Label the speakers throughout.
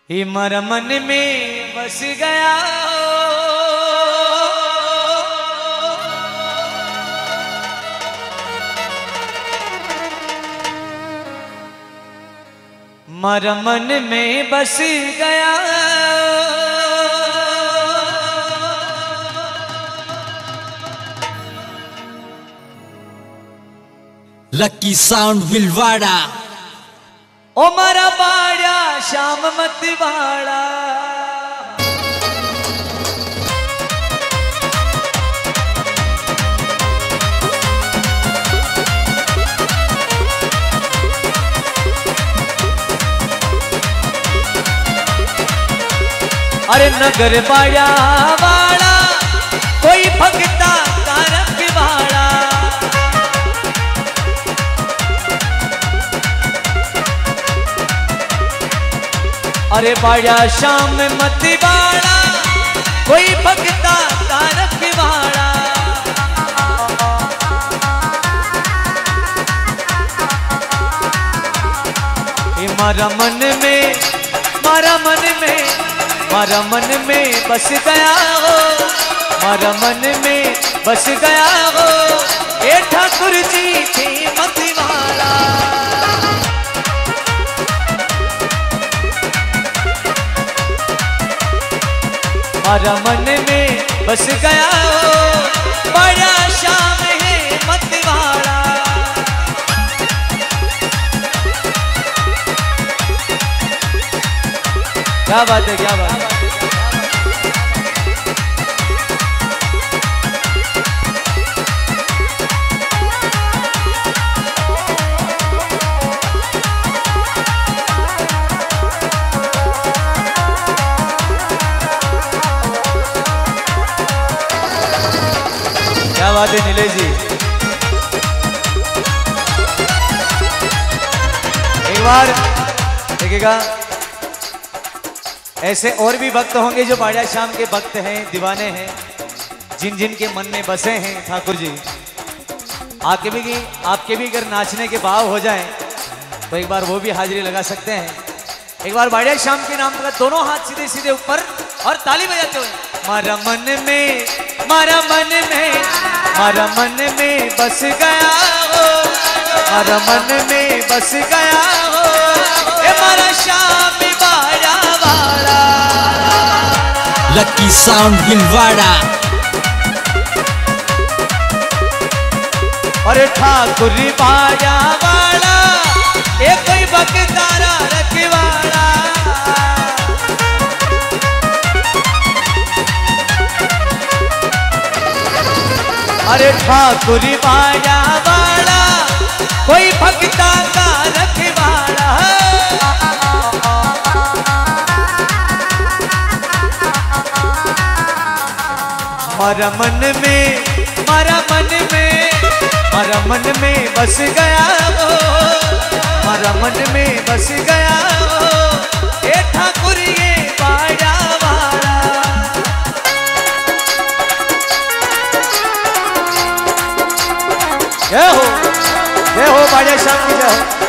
Speaker 1: ही मर मन में बस गया मर मन में बस गया
Speaker 2: लकी साउंड विलवाड़ा
Speaker 1: ओ मारा बाड़ा श्याम मतवाड़ा अरे नगर बाड़ा वाड़ा कोई भगता का रखवाड़ा अरे बाड़ा शाम मतवाड़ा कोई भगता का रखवाड़ा मारा मन में मारा मन में मारा मन में बस गया हो मारा मन में बस गया हो ये ठाकुर जी थी मतवाड़ा मारा मन में बस गया हो बड़ा श्याम है मतवाड़ा क्या बात है क्या बात है क्या बात है नीलेश जी एक बार देखिएगा ऐसे और भी भक्त होंगे जो बाड़ा श्याम के भक्त हैं दीवाने हैं जिन जिन के मन में बसे हैं ठाकुर जी आपके भी अगर नाचने के भाव हो जाएं तो एक बार वो भी हाजिरी लगा सकते हैं एक बार बाड़ा श्याम के नाम का दोनों हाथ सीधे सीधे ऊपर और ताली बजाते हुए मारा मन में मारा मन में मारा मन में बस गया हो मारा मन में बस गया हो ए मारा श्याम बाड़ा वाड़ा
Speaker 2: लकी साउंड विलवाड़ा
Speaker 1: अरे ठाकुर बाड़ा वाड़ा ए कोई बकतारा रखवाड़ा अरे ठाकुर बाड़ा वाड़ा कोई भक्ता का रखवाड़ा मारा मन में मारा मन में मारा मन में बस गया हो मारा मन में बस गया हो ए ठाकुर ये बाड़ा वाड़ा जय हो बाड़ा श्याम की जय हो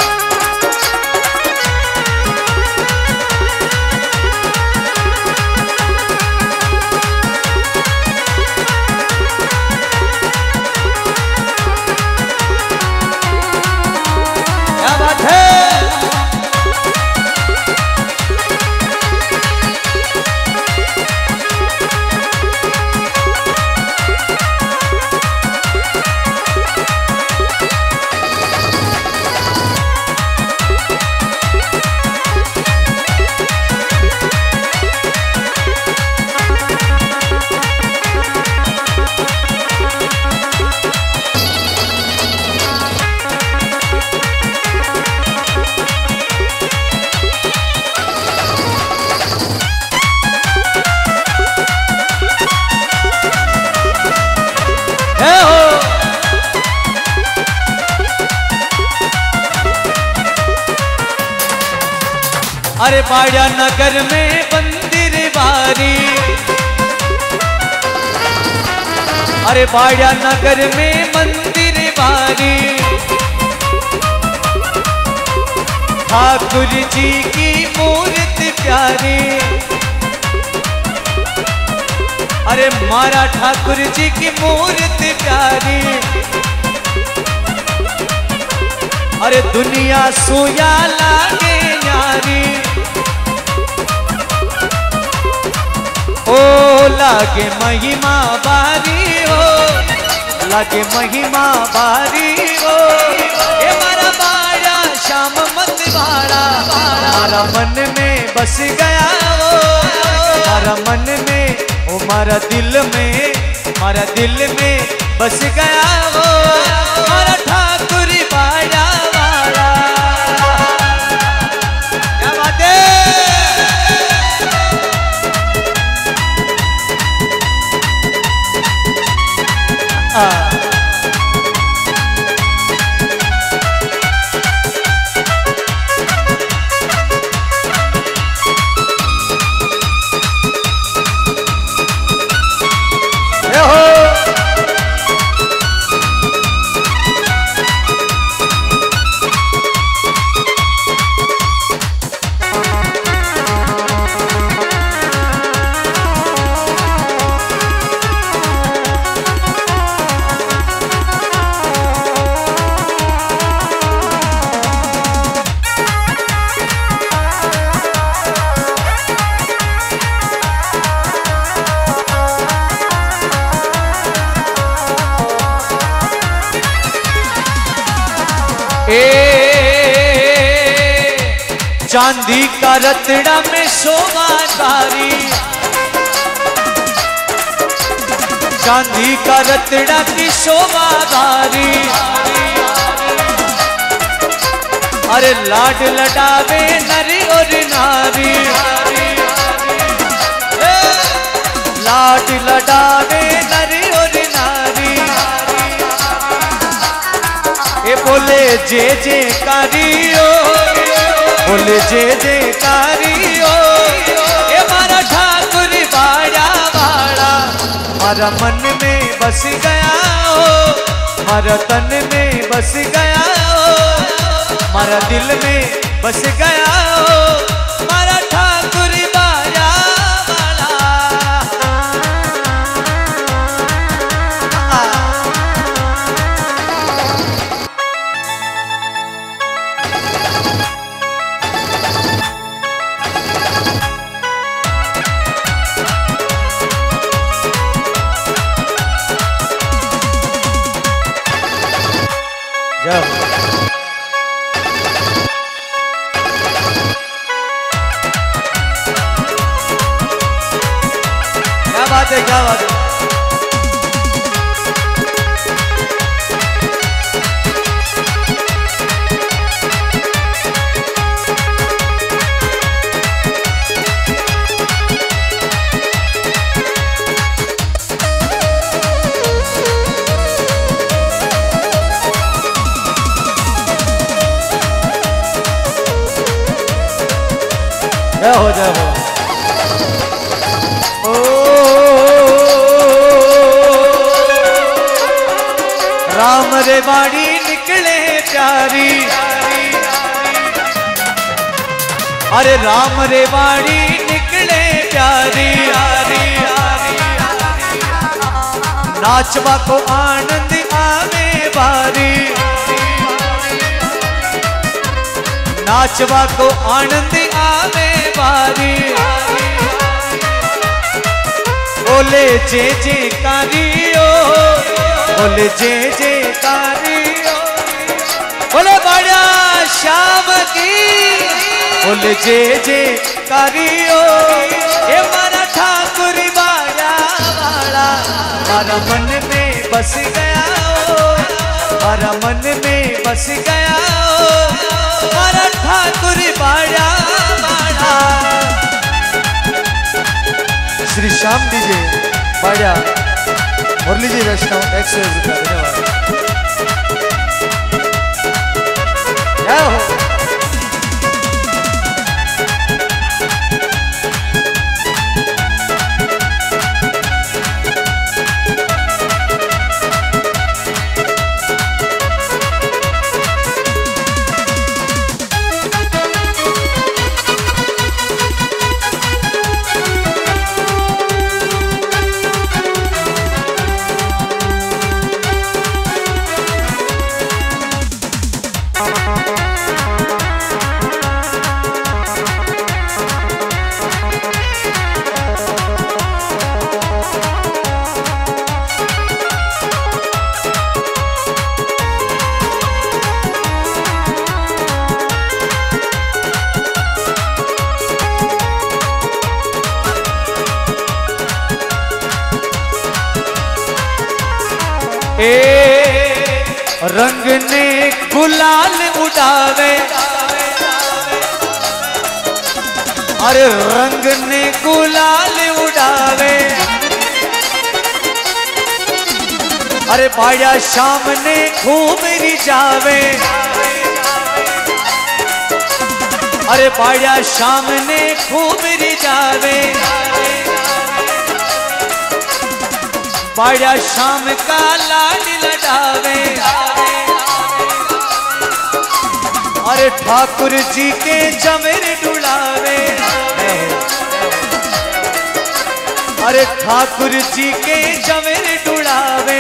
Speaker 1: अरे बाड़ा नगर में मंदिर बारी अरे बाड़ा नगर में मंदिर बारी ठाकुर जी की मूर्ति प्यारी। अरे मारा ठाकुर जी की मूर्ति प्यारी। अरे दुनिया सोया लागे न्यारी। ओ लागे महिमा बारी हो, लागे महिमा बारी हो। ये मारा बाड़ा श्याम मत बाड़ा, मारा मन में बस गया हो। मारा मन में, ओ मारा दिल में, मारा दिल में बस गया हो। मारा ठाकुर बाड़ा बाड़ा। क्या बात है। चांदी का रतड़ा में शोभाधारी, चांदी का रतड़ा की शोभाधारी। अरे लाड लडावे नरी और नारी, लाड लडावे नरी और नारी। ये बोले जे जे कारियो, बोले जे जे कारियो। ये मारा ठाकुर बाड़ा बाड़ा, मारा मन में बस गया हो। मारा तन में बस गया हो। मारा दिल में बस गया हो। मारा ठाकुर बाड़ा बाड़ा। क्या बात है, क्या बात है। जय हो, जय हो। राम रे बाड़ी निकले प्यारी। अरे राम रे बाड़ी निकले प्यारी। नाचवा को आनंद आवे बारी, नाचवा को आनंद आवे बारी। बोले जे जे कारियो, बोले जे जे कारियो। बोले बड़ा श्याम की, बोले जे जे कारियो। ये मारा ठाकुर बाड़ा बाड़ा, मारा मन में बस गया हो। मारा मन में बस गया हो। मारा ठाकुर बाड़ा बाड़ा। श्री श्याम डीजे बाड़ा मुरली जी वैष्णव 101 रुपया। धन्यवाद। जय हो। ए रंग ने गुलाल उड़ावे, अरे रंग ने गुलाल उड़ावे, अरे बाया शाम ने खूब रिझावे, अरे बाया शाम ने खूब रिझावे, बाया शाम का लाड लड़ावे, अरे ठाकुर जी के जमेर डुलावे, अरे ठाकुर जी के जमेर डुलावे,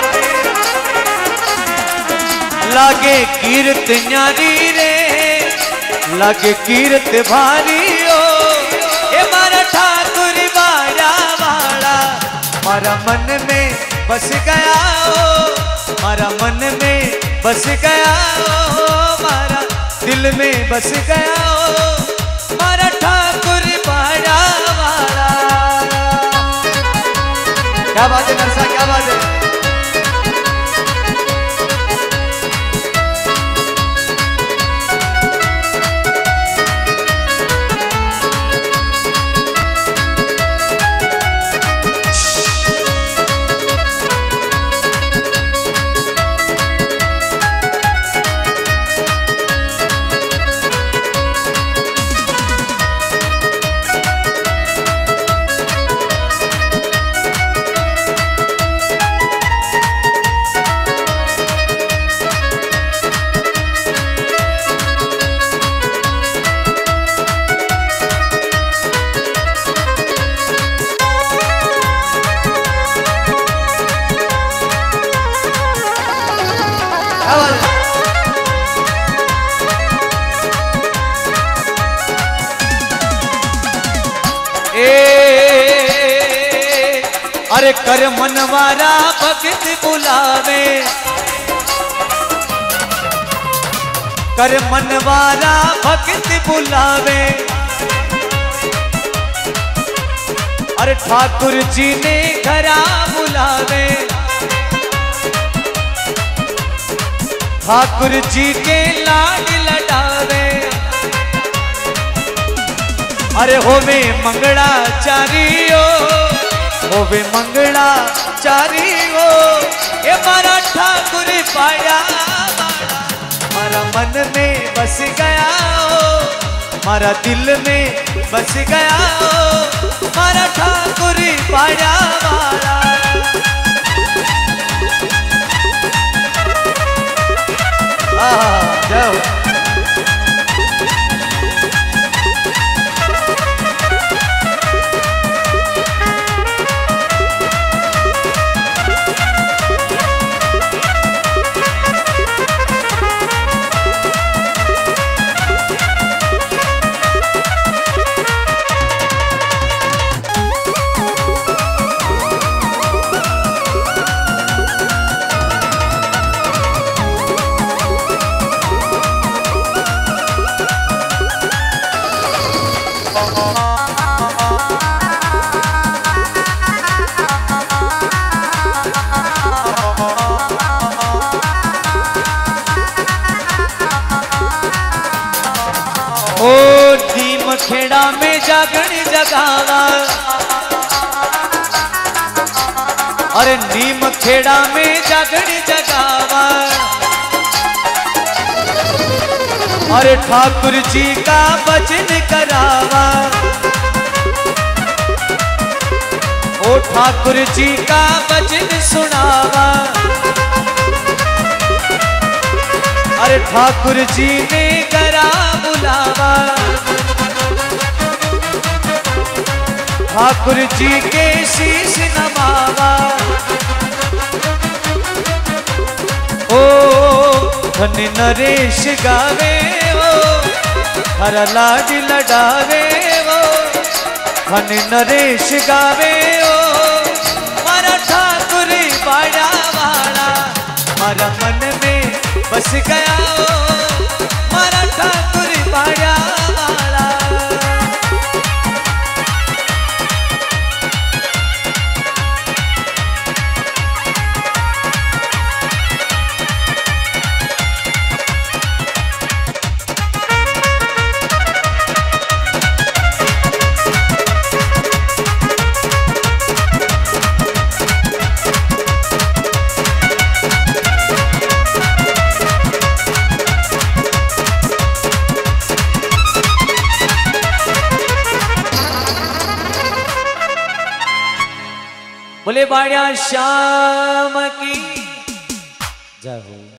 Speaker 1: लागे कीर्त न्यारी रे, लागे कीर्त भारी ओ, ये मारा ठाकुर बाड़ा वाला मारा मन में बस गया ओ, मारा मन में बस गया ओ, मारा दिल में बस गया ओ, मारा ठाकुर बाड़ा वाला। क्या बात है नरसा, क्या बात है। अरे कर मनवारा भगत बुलावे, कर मनवारा भगत बुलावे, अरे ठाकुर जी ने घरा बुलावे, ठाकुर जी के लाड लड़ावे, अरे होवे मंगलाचारियो, होवे मंगलाचारियो, ये मारा ठाकुर पाया मारा मन में बस गया ओ, मारा दिल में बस गया ओ, मारा ठाकुर पाया वाला। जाओ खेड़ा में जागण जगावा, अरे नीम खेड़ा में जागण जगावा, अरे ठाकुर जी का भजन करावा, ओ ठाकुर जी का भजन सुनावा, अरे ठाकुर जी ने करा बुलावा, ठाकुर जी के शीश नमावा, ओ धन नरेश गावे ओ, हर लाड लड़ावे ओ, धन नरेश गावे ओ, मारा ठाकुर बाड़ा वाला मारा मन में बस गया ओ, मारा ठाकुर बाड़ा वाला। बोले बाड़िया श्याम की जय हो।